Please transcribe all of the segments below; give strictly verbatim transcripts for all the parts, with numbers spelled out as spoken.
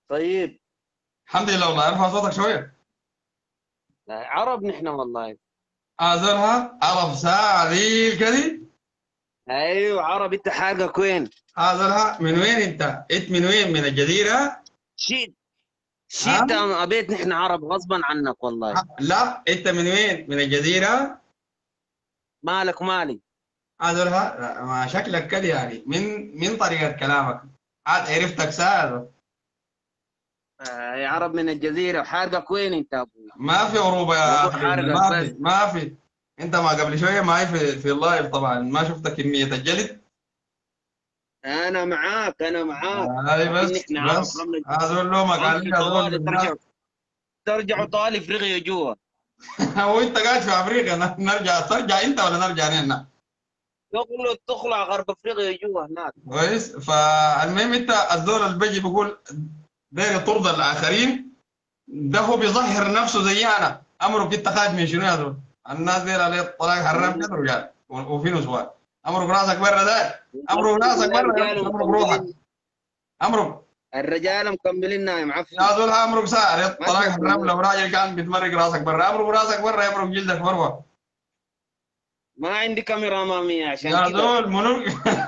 طيب. الحمد لله والله. ارفع صوتك شويه. عرب نحن والله. ازولها عرب ساعه ذي الكذي. ايوه عرب. انت حاجك وين؟ ازولها من وين انت؟ انت من وين؟ من الجزيره؟ شيت ها؟ شيت ابيت نحن عرب غصبا عنك والله. ها؟ لا انت من وين؟ من الجزيره؟ مالك مالي. ازولها ما شكلك كده يعني من من طريقه كلامك عاد عرفتك ساعه. آه يا عرب من الجزيرة. وحارقك وين انت ابوي؟ ما في عروبه يا موضوع حبيبنا، حارقك ما بس. في ما في. انت ما قبل شويه معي في في اللايف طبعا، ما شفت كميه الجلد. انا معاك انا معاك. هاي لكن بس نحن عرب بس رمل. هذول لومك امشي عليه هذول طوالي الناس. ترجع ترجعوا طوالي في رغي جوا. وانت قاعد في افريقيا ن- نرجع ترجع انت ولا نرجع نحن؟ تخلع تخلع غرب افريقيا جوا هناك. كويس. فالمهم انت الزول اللي بيجي بيقول داير ترضى الاخرين، ده هو بيظهر نفسه زي انا. امرك انت خايف من شنو يا زول؟ الناس داير عليه الطلاق حرام كده رجال وفي نسوان. امرك راسك برا ده. امرك راسك برا يا الرجال امرك روحك. مكملين. امرك الرجال مكملين نايم معفن. يا زول امرك ساعه عليه ما الطلاق تنزل حرام. زول. لو راجل كان بيتمرق راسك برا، امرك راسك برا يمرق جلدك مروه. ما عندي كاميرا اماميه عشان يا كده. زول منو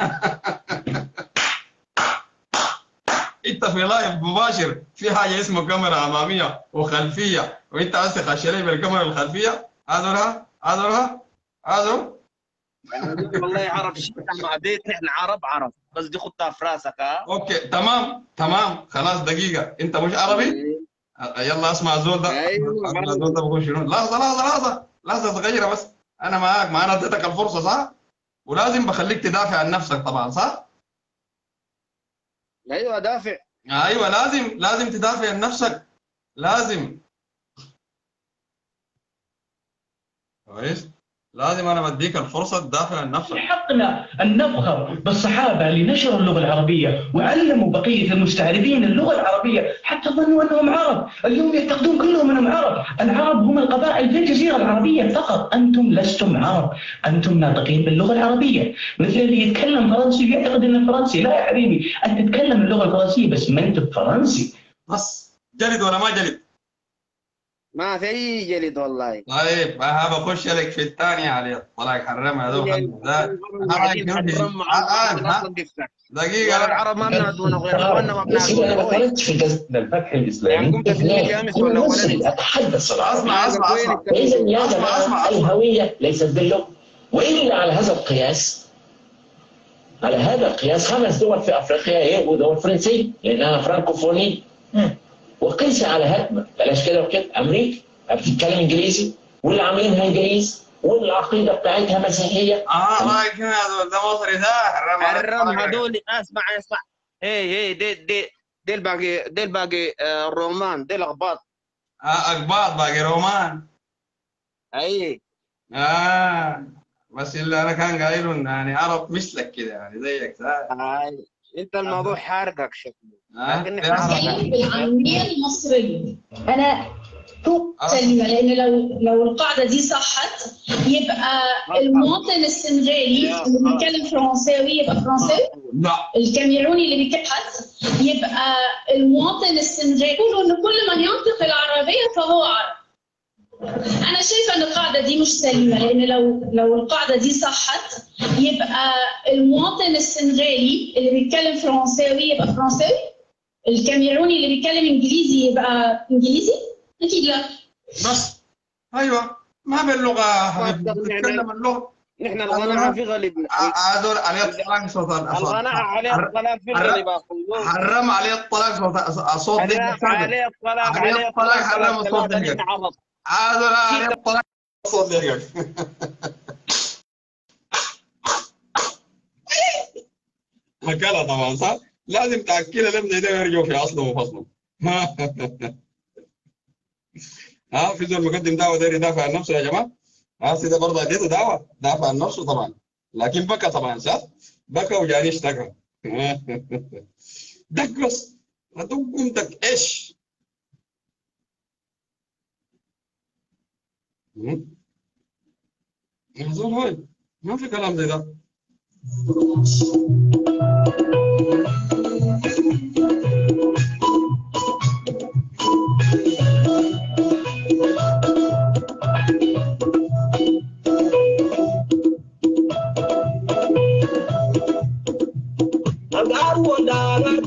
انت في لايف مباشر في حاجه اسمها كاميرا اماميه وخلفيه، وانت بس خش لي بالكاميرا الخلفيه. هذولها هذولها هذول. انا دي والله عرب شيء مع بيت نحن عرب عرب بس دي خدتها في راسك ها. اوكي تمام تمام خلاص دقيقه، انت مش عربي. إيه. يلا اسمع الزول ده. ايوه اسمع الزول عربي. ده بقول شنو. لحظه لحظه لحظه لحظه صغيره بس. انا معاك، ما انا اديتك الفرصه صح؟ ولازم بخليك تدافع عن نفسك طبعا صح؟ ايوه دافع. ايوه لازم لازم تدافع عن نفسك. لازم. كويس. لازم انا بديك الفرصه تدافع عن نفسك. حقنا أن نفخر بالصحابة اللي نشروا اللغة العربية وعلموا بقية المستعربين اللغة العربية حتى ظنوا أنهم عرب. اليوم يعتقدون كلهم أنهم عرب. العرب هم القبائل في الجزيرة العربية فقط. أنتم لستم عرب. أنتم ناطقين باللغة العربية. مثل اللي يتكلم فرنسي يعتقد أنه فرنسي. لا يا حبيبي، أنت تتكلم اللغة الفرنسية بس ما أنت فرنسي. بس جلد ولا ما جلد؟ ما في اي جلد والله. طيب ها بخش لك في الثانية عليه طلاق حرام هذول خلوا ده. ها رايك قاعدين شنو في حنرم مع الان ها؟ نفسك. دقيقة والله لا. العرب ما بنادونا غير اخواننا ما يا سيدي بنادونا أنا قوي. خرجت في جزء من الفتح الإسلامي. يعني قمت تجيني امس ولا أنا ولا مصري انت؟ أتحدث العربية. اسمع اسمع وين اسمع إذا يا التمييز؟ اسمع اسمع جماعة اسمع. الهوية ليست باللغة. وإلا على هذا القياس، على هذا القياس خمس دول في أفريقيا يبقوا دول فرنسية لأنها فرانكوفونية. وقيس على هذا بلاش كده وكده. أمريكا بتتكلم إنجليزي واللي عاملينها إنجليز والعقيدة بتاعتها مسيحية. اه رايك شنو هذول؟ ده مصري ده حرام عليك حرم طلاق. هذول. اسمع اسمع. هي هي دي دي دي الباقي دي الباقي آه، الرومان دي الاغباط. اه اقباط باقي رومان. اي. اه بس اللي انا كان قايله إن يعني عرب مثلك كده يعني زيك صح؟ هاي انت الموضوع حارقك شكله. اه لكن دي نحن عرب عرب. يعني. بالعامية المصرية. أنا سليمة، لأن لو لو القاعدة دي صحت يبقى المواطن السنغالي اللي بيتكلم فرنساوي يبقى فرنساوي. لا الكاميروني اللي بيتكلم يبقى المواطن السنغالي. يقولوا إن كل من ينطق العربية فهو عربي. أنا شايفة إن القاعدة دي مش سليمة، لأن لو لو القاعدة دي صحت يبقى المواطن السنغالي اللي بيتكلم فرنساوي يبقى فرنساوي. الكاميروني اللي بيتكلم إنجليزي يبقى إنجليزي؟ أكيد لا. بس ايوه ما باللغة يا حبيبي بتتكلم اللغة. نحن القناعة في غالبنا. هذول عليه الطلاق صوت القناعة عليه الطلاق في الغالب اخوي. حرم عليه الطلاق صوت صوت حرام ضحك. عليه الطلاق عليه عليه الطلاق الطلاق حرم الصوت ثلاثة ضحك. من عرب. هذول عليه الطلاق صوت ضحك. اكلها طبعا صح؟ لازم تاكلها لم ده يرجعوا في اصله وفصله. ها في زول مقدم دعوه داير يدافع عن نفسه يا جماعه. ها سيده برضه اديته دعوه دافع عن نفسه طبعا، لكن بكى طبعا صح؟ بكى وجاني اشتكى. دقص هتقوم دق ايش؟ يا زول هاي ما في كلام زي ده.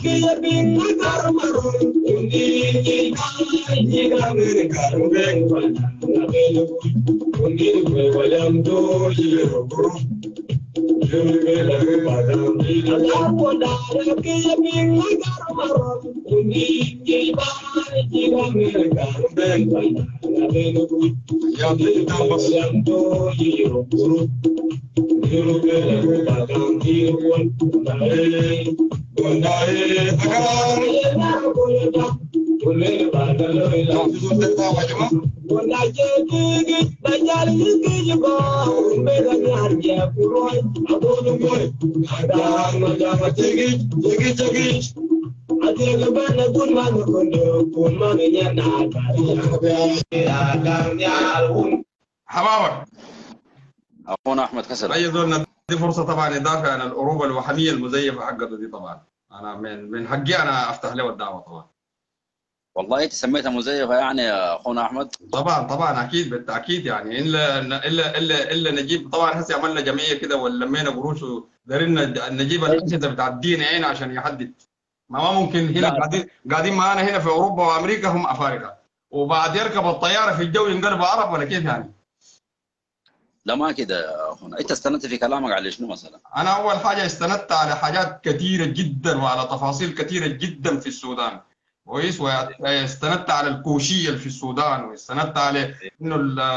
حبابك اخونا احمد كسر. اي دول دي فرصه طبعا اضافه عن الأوروبة الوهميه المزيفه حقته دي. طبعا انا من من حقي انا افتح له الدعوه طبعا. والله انت سميتها مزيفه يعني يا اخونا احمد؟ طبعا طبعا اكيد بالتاكيد يعني الا الا الا الا نجيب طبعا هسه عملنا جمعيه كده ولمينا قروش ودارينا نجيب الاجهزه بتاع الدين عين عشان يحدد. ما ما ممكن هنا قاعدين قاعدين معانا هنا في اوروبا وامريكا هم افارقه وبعد يركب الطياره في الجو ينقلبوا عرب ولا كيف يعني؟ لا ما كده يا اخونا، انت استندت في كلامك على شنو مثلا؟ انا اول حاجه استندت على حاجات كثيره جدا وعلى تفاصيل كثيره جدا في السودان كويس، واستندت على الكوشيه اللي في السودان، واستندت على انه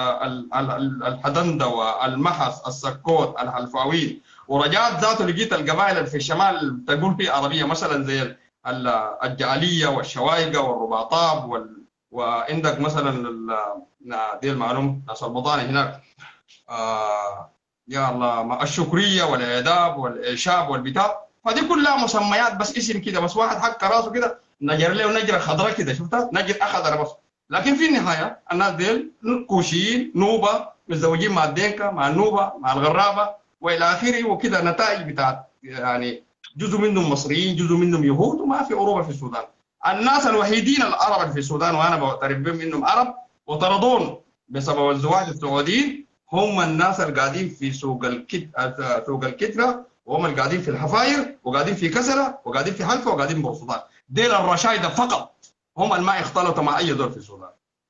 الحدنده والمحص السكوت الحلفاويين، ورجعت ذاته لقيت القبائل اللي في الشمال تقول في عربيه مثلا زي الجعليه والشوايقه والرباطاب وال... وعندك مثلا دي المعلوم ناس البطانه هناك آه يا الله الشكريه والاداب والاشاب والبتاع، فدي كلها مسميات بس اسم كده، بس واحد حك راسه كده نجر له نجره خضراء كده شفتها نجر اخضر بس، لكن في النهايه الناس ديل كوشيين نوبه متزوجين مع الدينكا مع النوبه مع الغرابه والى اخره، وكده نتائج بتاعت يعني جزء منهم مصريين جزء منهم يهود، وما في اوروبا في السودان. الناس الوحيدين العرب اللي في السودان وانا بعترف بهم انهم عرب وطردون بسبب الزواج السعوديين هم الناس اللي قاعدين في سوق الكت سوق الكتره، وهم اللي قاعدين في الحفاير وقاعدين في كسره وقاعدين في حلفه وقاعدين بورسودان. ديل الرشايده فقط هم اللي ما يختلطوا مع اي دول في السودان.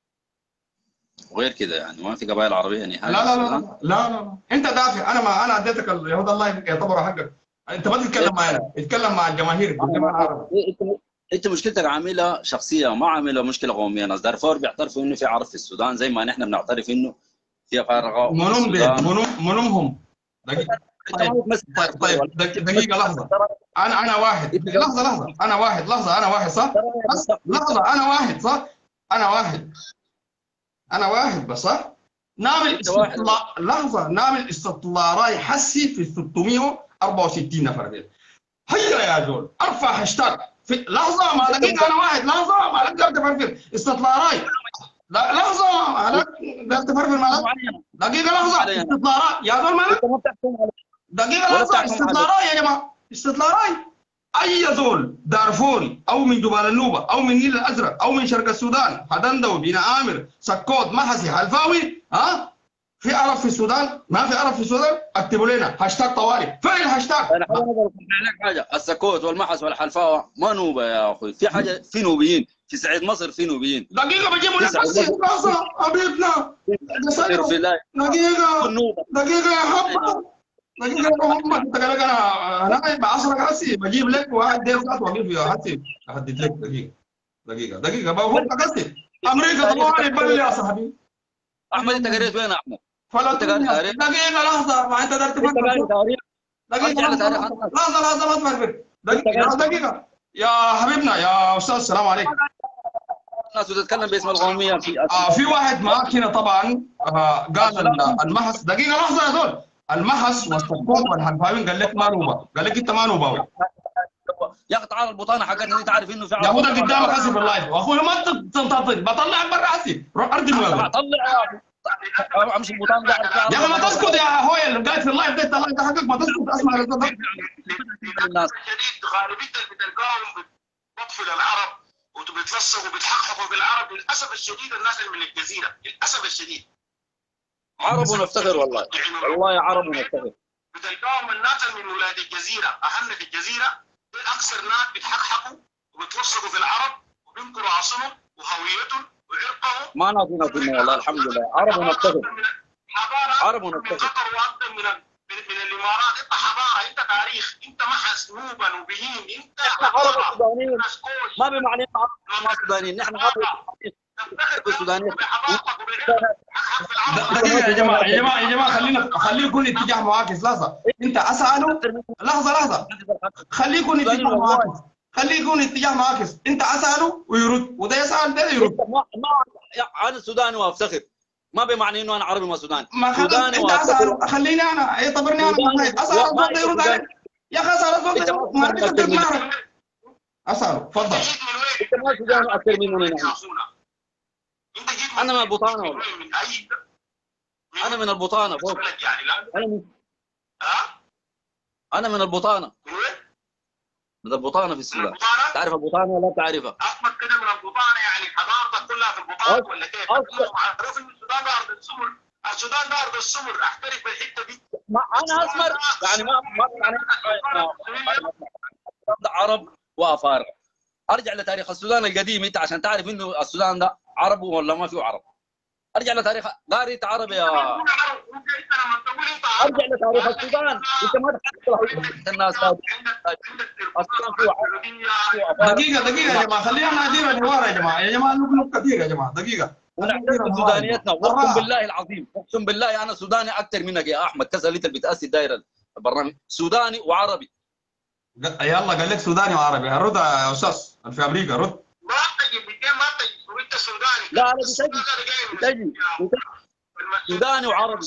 وغير كده يعني ما في قبائل عربيه نهائيا. لا لا لا لا لا لا انت دافع، انا ما انا اديتك اليهود الله يعتبروا حقك، انت ما تتكلم معنا، اتكلم مع الجماهير الجماعه العرب. انت مشكلتك عاملها شخصيه ما عاملها مشكله قوميه. ناس دارفور بيعترفوا انه في عرب في السودان زي ما نحن بنعترف انه في فارغه. منهم دي منهم منهم هم دقيقه. طيب طيب, طيب دقيقه لحظه، انا انا واحد لحظه لحظه انا واحد لحظه انا واحد صح؟ بس لحظه انا واحد صح؟ انا واحد انا واحد بس صح؟ نعمل استطلاع لحظه نعمل استطلاع حسي في ستمئة وأربعة وستين نفر دي. هيا يا زول ارفع هاشتاج في لحظه ما دقيقه انا واحد لحظه ما لك تفرفر استطلاع راي لا لحظه ما لك تفرفر ما لك دقيقه لحظه استطلاع يا زول ما لك دقيقه لحظه استطلاع راي يا جماعه استطلاع راي. اي زول دارفوري او من جبال النوبه او من النيل الازرق او من شرق السودان حدندوي بن عامر سكوت محسي حلفاوي ها في عرب في السودان؟ ما في عرب في السودان؟ اكتبوا لنا هاشتاج طوارئ. فين الهاشتاج؟ انا اقول لك حاجه، السكوت والمحس والحلفاوه ما نوبه يا اخوي، في حاجه في نوبيين في صعيد مصر في نوبيين. دقيقه بجيبوا لك بس لحظه حبيبنا دقيقه دقيقه يا حبه دقيقه يا محمد انت قال لك انا انا بعصرك هسي بجيب لك واحد دير ذات واقف هسي احدد لك دقيقه دقيقه دقيقه بقول لك هسي امريكا طبعا يبان يا صاحبي. احمد انت قريت وين يا احمد؟ فلا دقيقه لحظه ما انت قدرت تفكر دقيقه لحظه لحظه ما تفرفر دقيقه دقيقه يا حبيبنا يا استاذ السلام عليكم. الناس بتتكلم باسم القوميه في آه في واحد معك هنا طبعا آه قال المحس دقيقه لحظه يا زول المحس والسكوت والحلفاويين قال لك ما نوبه قال لك انت ما نوباوي يا اخي تعال البطانه حقتنا دي تعرف انه في يا اخوي قدامك هسي في اللايف واخوي ما تنتظر بطلعك برا هسي روح اردم طلع طلع امشي البطانه ده يا اخي ما تسكت يا هويا اللي قاعد في اللايف ده اللايف ده حقك ما تسكت اسمع الناس شديد غالبيه اللي بتلقاهم بتطفل العرب وبتلصقوا وبتحققوا بالعرب للاسف الشديد الناس اللي من الجزيره للاسف الشديد عرب ونفتخر والله والله عرب ونفتخر. بتلقاهم الناس من ولاد الجزيره اهلنا في الجزيره اكثر ناس بيتحققوا وبيتوسطوا في العرب وبينكروا عصرهم وهويتهم وعرقهم. ما ناطينا فينا والله الحمد لله، عرب ونفتخر. حضاره عرب من ونفتخر. قطر واكثر من من, من الامارات. انت حضاره، انت تاريخ، انت محس نوبا وبهيم، انت احنا عرب سودانيين ما بمعنى انه عرب ما سودانيين، نحن عرب السودانيين. دقيقة يا جماعة يا جماعة يا جماعة خلينا خليه يكون اتجاه معاكس. لحظة انت اسأله، لحظة لحظة خليه يكون اتجاه معاكس، خليه يكون اتجاه معاكس. انت اسأله ويرد وده يسأل ده يرد. ما ما انا سوداني وافتخر، ما بمعنى انه انا عربي ما سوداني. ما سوداني انت اسأله، خليني انا اعتبرني انا مجاهد. اسأل الزول ده يرد عليك يا اخي، اسأل الزول ده يرد. ما عرفت معك، اسأله تفضل. انت ما سوداني اكثر مننا نحن. انا من البطانة والله، انا من البطانة فوق. انا من انا من البطانة، من البطانة في السودان. تعرف البطانة ولا تعرفها؟ اصلك كده من البطانة، يعني حضارتك كلها في البطانة ولا كيف؟ معروف ان السودان ده ارض السمر، السودان ده ارض السمر، احترف بالحتة دي. ما انا اسمر يعني ما ما يعني عرب وافارقه. ارجع لتاريخ السودان القديم انت عشان تعرف انه السودان ده عرب ولا ما فيه عرب. ارجع لتاريخ قاري عرب يا ارجع لتاريخ السودان. انت ما تحكي الناس السودان فيه عرب. دقيقة دقيقة يا جماعة خلينا نادير الحوار يا جماعة يا جماعة نقول كثير يا جماعة دقيقة. ونعترف بسودانيتنا واقسم بالله العظيم، اقسم بالله انا سوداني اكثر منك يا احمد. كذا اللي انت بتاسي دايره البرنامج سوداني وعربي. يلا قال لك سوداني وعربي. رد يا استاذ في امريكا رد. ما تجي بدين ما تجي وانت سوداني. لا انا بتجي بتجي سوداني وعربي.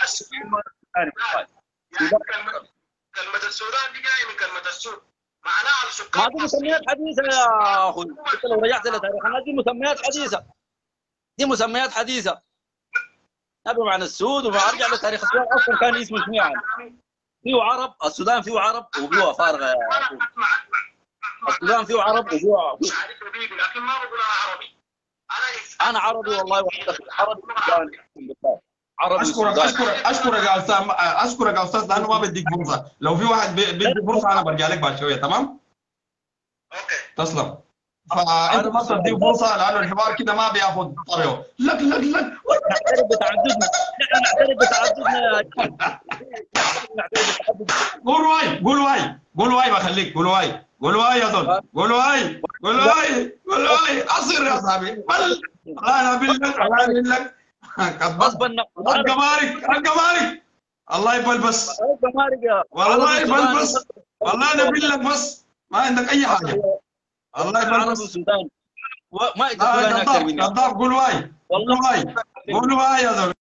كلمة السودان دي جاية من كلمة السود، معناها السكان. ما دي مسميات حديثة يا اخوي، انت لو رجعت لتاريخنا دي مسميات حديثة، دي مسميات حديثة. نبي معنى السود وما ارجع لتاريخ السودان اصلا كان اسمه شنو يعني؟ فيه عرب، السودان فيه عرب وفيه افارقه يا اخوي. السودان فيه عرب وفيه لكن ما بقول انا عربي. انا انا عربي والله وافتخر عربي سوداني عربي. اشكرك اشكرك اشكرك يا استاذ، اشكرك يا استاذ لانه ما بديك فرصه. لو في واحد بيدي فرصه انا برجع لك بعد شويه. تمام؟ اوكي تسلم. فانت ما تدي فرصه لانه الحوار كده ما بياخذ طريقه. لك لك لك نعترف بتعددنا، نحن نعترف بتعددنا يا قول واي قول واي قول واي بخليك قول واي قول واي يا دول قول واي قول واي قول واي اصير يا صاحبي بل الله انا بالله الله بالله غصبا الجمارك الجمارك الله يبلبس الجمارك يا والله يبلبس والله انا بالله بس ما عندك اي حاجه. الله عربي يبلبس وسوداني ما لا يتكلم اكثر مني. كذاب قول واي قول واي قول واي يا دول.